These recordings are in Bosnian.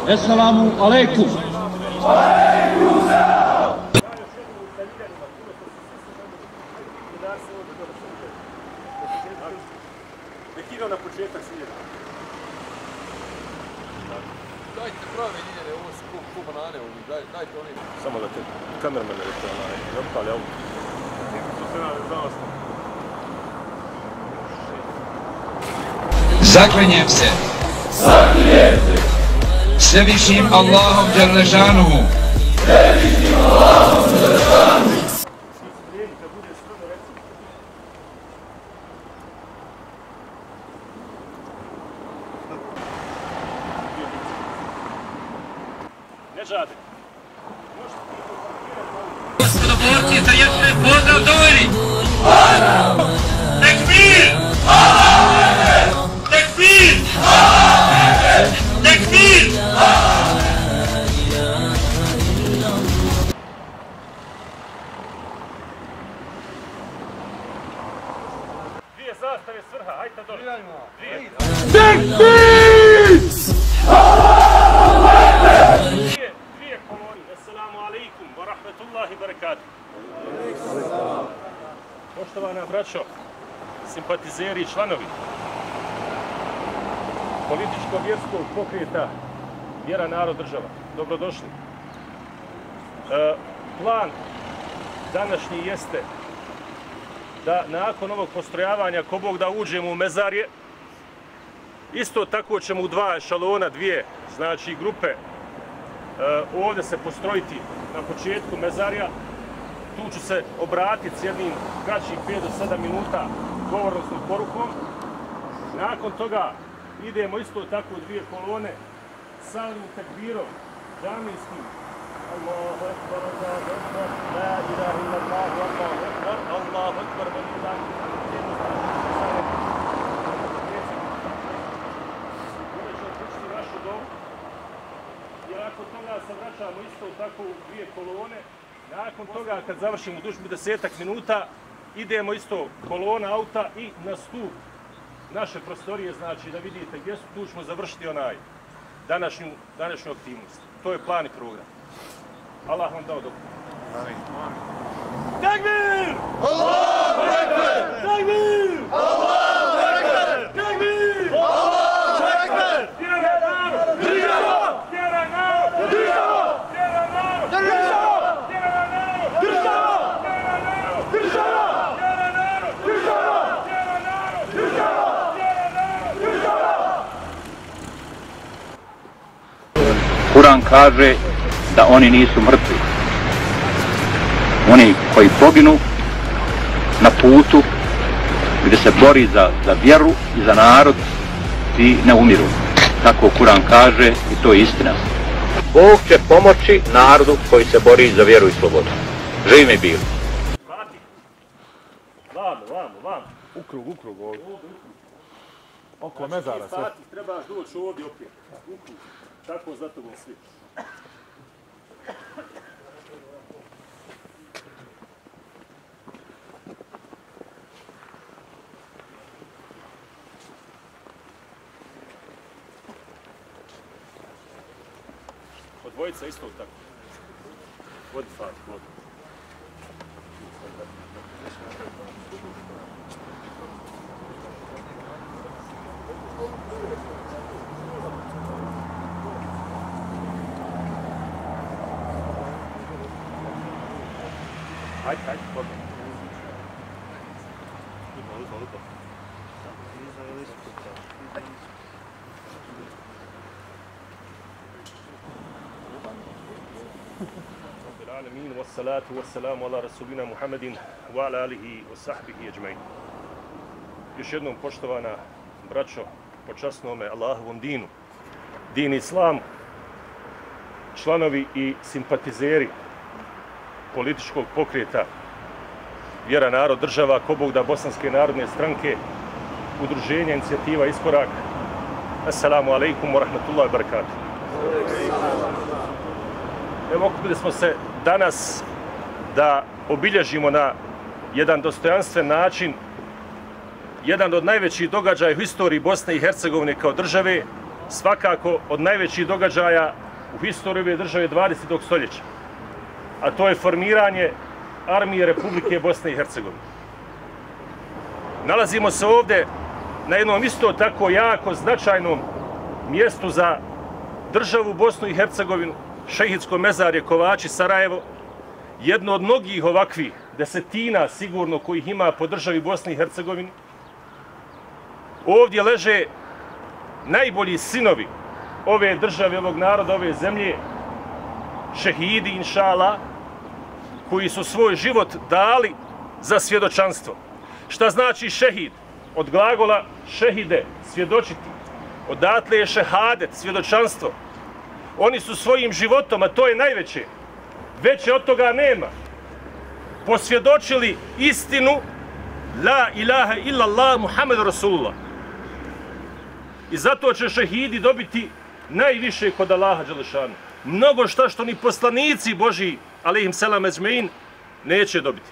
Esselamu alaikum. Nekino na početak slijeda. Dajte prave ljene, ovo su ko banane, dajte oni. Samo da te kamerman ne rekao ne opali auto. To se nam znao sam. Zaklinjem se Svevišnjim Allahom Đelešanuhu Nežade. Gospodoborci, za jedan pozdrav doveli! Tekbir! Tekbir! Tekbir! Dvije zastave svrha, hajte dole. Dvije. Dvije koloni. Assalamu alaikum wa rahmatullahi wa barakatuh. Poštovana braćo, simpatizeri i članovi političko-vjerskog pokreta Vjera, narod, država, dobrodošli. Plan današnji jeste da nakon ovog postrojavanja, ko Bog da uđemo u mezarje, isto tako ćemo u dva ešalona, dvije, znači grupe, ovdje se postrojiti na početku mezarja. Tu ću se obratiti s jednim kraćih 5 do 7 minuta govornosnom porukom. Nakon toga idemo isto tako u dvije kolone samim tekbirom, džamijskim. Allahu ekber, Allahu ekber, la ilaha illallah, Allahu ekber, Allahu ekber, velillahi našu dobu. I nakon toga se vraćamo isto tako u dvije kolone. Nakon toga, kad završimo dužbu 10 minuta, idemo isto kolona auta i na stup naše prostorije, znači da vidite gdje su, tu ćemo završiti današnju aktivnost. To je plan i program. Allah vam dao dobro. Amin. Tekbir! Allahu ekber! Tekbir! Allahu ekber! Tekbir! Allahu ekber! Vjera, narod! Država! Vjera, narod! Država! Vjera, narod! Država! Kur'an kaže da oni nisu mrtvi. Oni koji poginu na putu gdje se bori za vjeru i za narod, ti ne umiru. Tako Kur'an kaže i to je istina. Bog će pomoći narodu koji se bori za vjeru i slobodu. Živi mi bili. Vamo. Ukrug ovdje. Oko mezara sve. Trebaš doći ovdje opet. Ukrug. Tako za tobom svi. Od dvojica isto tako. Vodi Fatih, vodi. Hajde, vodi. Lupa. Alamin, wassalatu wassalamu ala rasulina Muhammedin wa ala alihi wa sahbihi ajma'in. Još jednom, poštovana braćo, po časnome Allahovom dinu, din Islam, članovi i simpatizeri političkog pokreta Vjera, narod, država, ko Bog da Bosanske narodne stranke, udruženja, inicijativa Iskorak. Assalamu alaikum wa rahmatullahi wa barakatuh. Evo, okupili smo se danas da obilježimo na jedan dostojanstven način jedan od najvećih događaja u historiji Bosne i Hercegovine kao države, svakako od najvećih događaja u historiji ove države 20. stoljeća, a to je formiranje Armije Republike Bosne i Hercegovine. Nalazimo se ovdje na jednom isto tako jako značajnom mjestu za državu Bosnu i Hercegovinu, Šehidsko mezarje Kovači Sarajevo, jedno od mnogih ovakvih desetina sigurno kojih ima po državi Bosni i Hercegovini. Ovdje leže najbolji sinovi ove države, ovog naroda, ove zemlje, šehidi, inša Allah, koji su svoj život dali za svjedočanstvo. Šta znači šehid? Od glagola šehide, svjedočiti. Odatle je šehadet, svjedočanstvo. Oni su svojim životom, a to je najveće, veće od toga nema, posvjedočili istinu la ilaha illallah Muhammed Rasulullah. I zato će šehidi dobiti najviše kod Allaha dželešanu. Mnogo šta što ni poslanici Božji, alejhim selam ecmein, neće dobiti.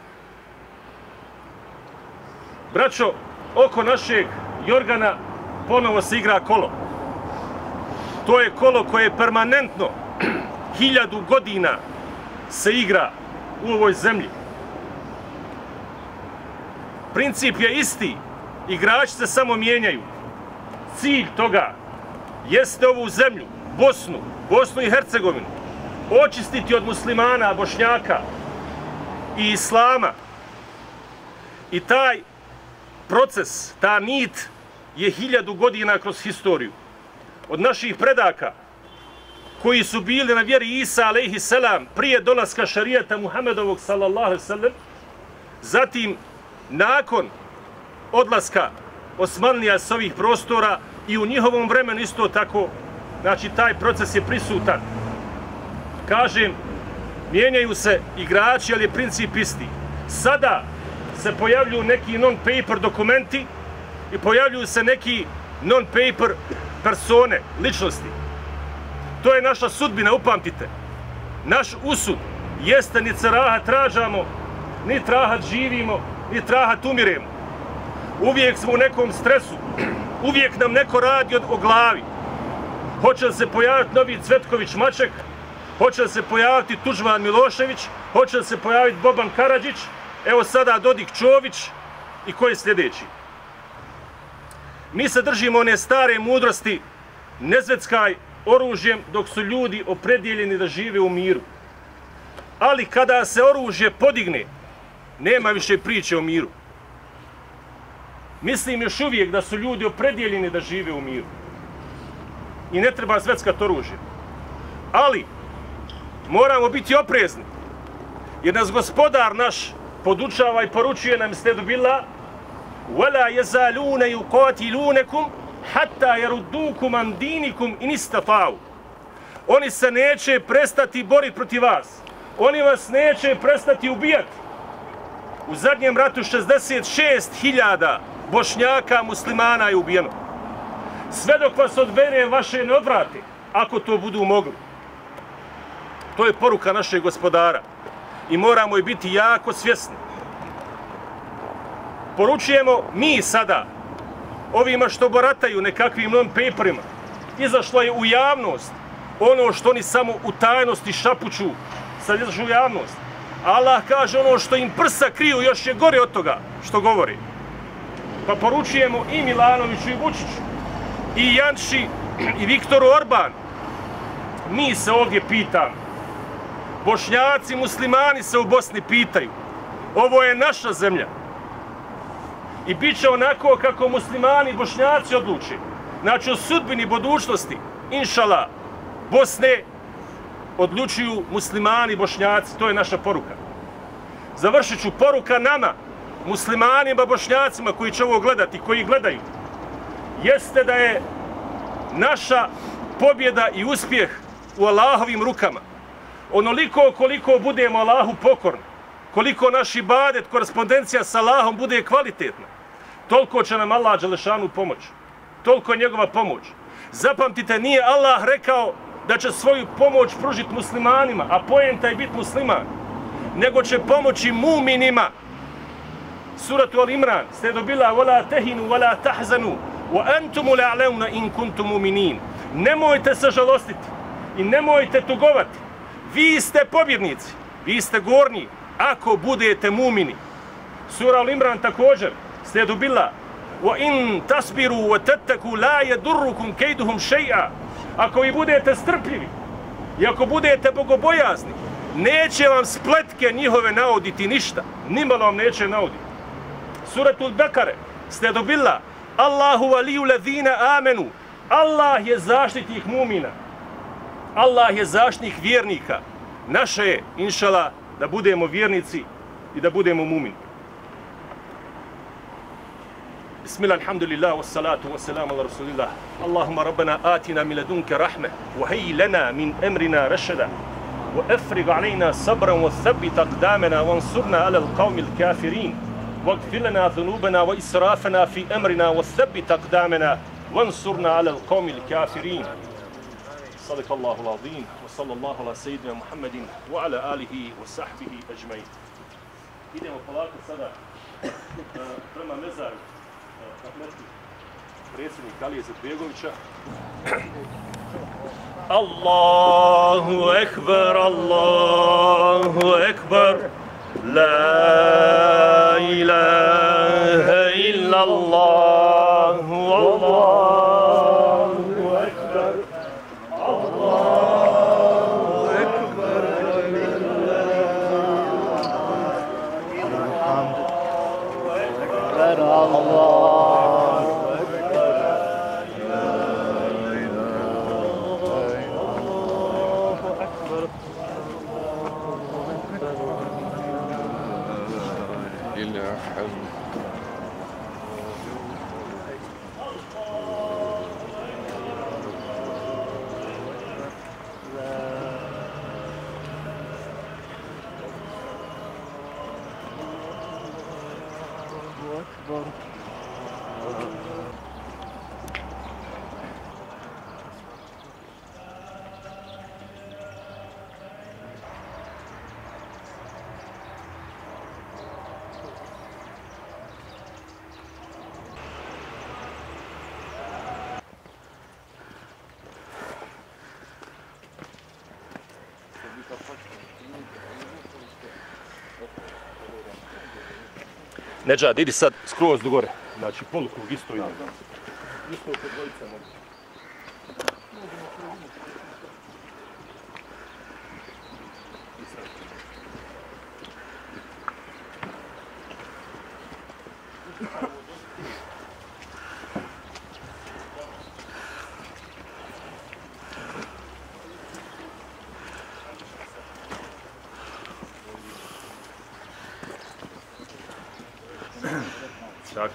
Braćo, oko našeg Jorgana ponovo se igra kolo. To je kolo koje permanentno 1000 godina se igra u ovoj zemlji. Princip je isti, igrači se samo mijenjaju. Cilj toga jeste ovu zemlju, Bosnu i Hercegovinu, očistiti od muslimana, Bošnjaka i islama. I taj proces, ta nit je 1000 godina kroz historiju. Od naših predaka koji su bili na vjeri Isa alejhi selam prije dolaska šerijata Muhammedovog sallallahu alejhi ve sellem, zatim nakon odlaska Osmanlija s ovih prostora i u njihovom vremenu isto tako, znači taj proces je prisutan. Kažem, mijenjaju se igrači, ali je princip isti. Sada se pojavljuju neki non-paper dokumenti i pojavljuju se neki non-paper persone, ličnosti. To je naša sudbina, upamtite. Naš usud jeste ni rahat tražamo, ni rahat živimo, ni rahat umiremo. Uvijek smo u nekom stresu, uvijek nam neko radi o glavi. Hoće li se pojaviti novi Cvetković Maček, hoće li se pojaviti Tuđman Milošević, hoće li se pojaviti Boban Karadžić, evo sada Dodik Čović i ko je sljedeći. Mi se držimo one stare mudrosti, ne zveckaj oružjem dok su ljudi opredjeljeni da žive u miru. Ali kada se oružje podigne, nema više priče o miru. Mislim još uvijek da su ljudi opredjeljeni da žive u miru. I ne treba zveckati oružje. Ali moramo biti oprezni. Jer nas gospodar naš podučava i poručuje nam slijedu bila وَلَا يَزَالُونَ يُقَاتِلُونَكُمْ حَتَّى يَرُدُّوكُمْ عَنْ دِينِكُمْ إِنِ اسْتَطَاعُوا. Oni se neće prestati boriti protiv vas. Oni vas neće prestati ubijati. U zadnjem ratu 66.000 Bošnjaka, muslimana je ubijeno. Sve dok vas od vere vaše ne odvrate, ako to budu mogli. To je poruka našeg gospodara. I moramo i biti jako svjesni. Poručujemo mi sada, ovima što barataju nekakvim non-paperima, izašlo je u javnost ono što oni samo u tajnosti šapuću, sad izašlo u javnost. Allah kaže ono što im prsa kriju, još je gore od toga što govori. Pa poručujemo i Milanoviću i Vučiću, i Janši, i Viktoru Orban. Mi se ovdje pitamo. Bošnjaci, muslimani se u Bosni pitaju. Ovo je naša zemlja. I bit će onako kako muslimani i Bošnjaci odluče. Znači o sudbini budućnosti, inšala, Bosne odlučuju muslimani i Bošnjaci. To je naša poruka. Završit ću poruka nama, muslimanima, Bošnjacima koji će ovo gledati, koji gledaju. Jeste da je naša pobjeda i uspjeh u Allahovim rukama. Onoliko koliko budemo Allahu pokorni, koliko naš ibadet, korespondencija sa Allahom bude kvalitetna, toliko će nam Allah dželešanu pomoć. Toliko je njegova pomoć. Zapamtite, nije Allah rekao da će svoju pomoć pružiti muslimanima, a poenta je biti musliman, nego će pomoći muminima. Suratu Al Imran ste dobila وَلَا تَهِنُوا وَلَا تَحْزَنُوا وَأَنْتُمُ لَعْلَوْنَ إِنْ كُنْتُمْ مُؤْمِنِينَ. Nemojte se žalostiti i nemojte tugovati. Vi ste pobjednici, vi ste gornji, ako budete mumini. Sura Al-Imran također, slijedu billah. وَإِنْ تَصْبِرُوا وَتَتَّقُوا لَا يَضُرُّكُمْ كَيْدُهُمْ شَيْئًا. Ako vi budete strpljivi i ako budete bogobojazni, neće vam spletke njihove nauditi ništa. Nimalo vam neće nauditi. Suratul Bekare, slijedu billah. Allahu waliju ladhina amenu. Allah je zaštitnik mumina. Allah je zaštitnik vjernika. Naše je, inšala, da budemo vjernici i da budemo mumini. Bismillah, alhamdulillah, wassalatu wassalamu ala rasulillah. Allahumma rabbana atina min ladunka rahmeh, wa hayyi lana min amrina rashada, wa afrigh alayna sabran wa thabbit aqdamana wansurna ala alqawmi alkafirin. واغفر لنا ذنوبنا وإسرافنا في أمرنا وثبت أقدامنا وانصرنا على القوم الكافرين. صدق الله العظيم وصلى الله على سيدنا محمد وعلى آله وصحبه أجمعين. Idemo polako sada prema mezaru predsjednika Alije Izetbegovića. Allahu ekber, Allahu ekber. La ilaha illallah, Allahu ekber, Allahu ekber, Nedžad, idi sad skroz do gore. Znači, polukrug isto ide. Isto oko dvojica mogu. Tako.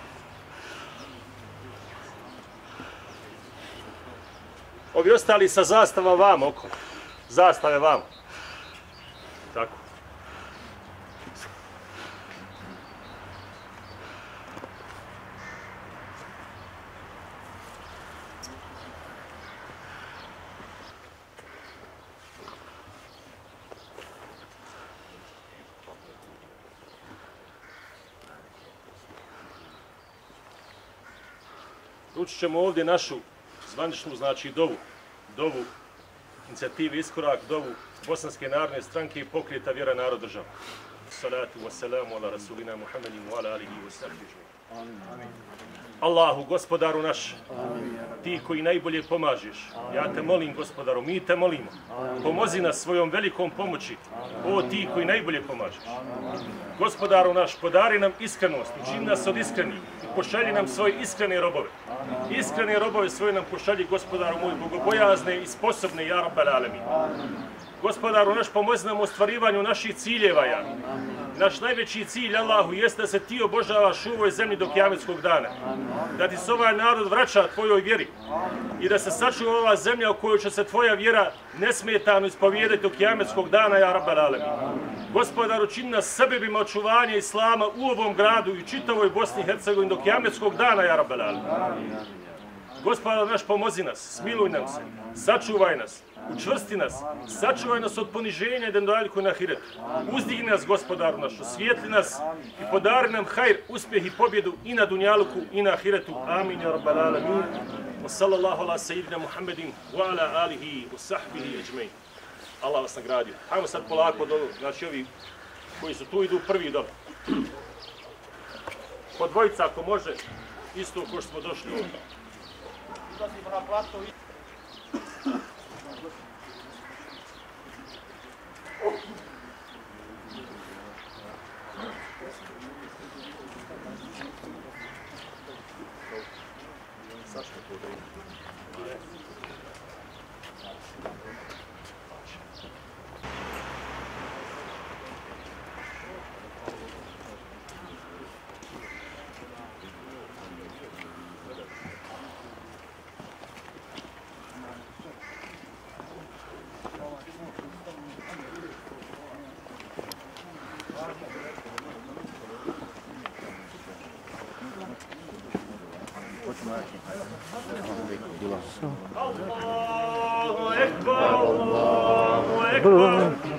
Ovi ostali sa zastava vamo oko. Zastave vamo. Tako. Učit ćemo ovdje našu zvaničnu, znači, dovu inicijative Iskorak, dovu Bosanske narodne stranke i pokreta Vjera, narod, država. Salatu wassalamu ala rasulina Muhammedin wa ala alihi wa sahbihi. Allahu, gospodaru naš, ti koji najbolje pomažeš, ja te molim, gospodaru, mi te molimo, pomozi nas svojom velikom pomoći, o ti koji najbolje pomažeš. Gospodaru naš, podari nam iskrenost, učini nas od iskrenih i pošalji nam svoje iskrene robove. Iskrene robove svoje nam pošalji, gospodaru moj, bogobojazne i sposobne, ja rabbal alemin. Gospodaru naš, pomozi nam u ostvarivanju naših ciljeva, ja. Naš najveći cilj, Allahu, jeste da se ti obožavaš u ovoj zemlji do kijametskog dana. Da ti se ovaj narod vraća tvojoj vjeri i da se sačuva ova zemlja u kojoj će se tvoja vjera nesmetano ispovijedati do kijametskog dana, ja rabbal alemin. Gospodaru, čini nas sebebima očuvanja islama u ovom gradu i čitavoj Bosni i Hercegovini do kijametskog dana, ja rabbal alemin. Gospodar naš, pomozi nas, smiluj nam se, sačuvaj nas, učvrsti nas, sačuvaj nas od poniženja i dendaljku na ahiretu. Uzdigni nas, Gospodaru naš, osvijetli nas i podari nam hajr, uspjeh i pobjedu i na dunjaluku i na ahiretu. Amin, ja rabbal alamin. Wa sallallahu ala sayyidina Muhammedin wa ala alihi wa sahbihi ajmain. Allah vas nagradio. Hajmo sad polako dolu, znači ovi koji su tu idu prvi dolu. Po dvojica ako može, isto ko što smo došli ovdje. Izlazimo na plato i... Allahu Ekber, Allahu Ekber.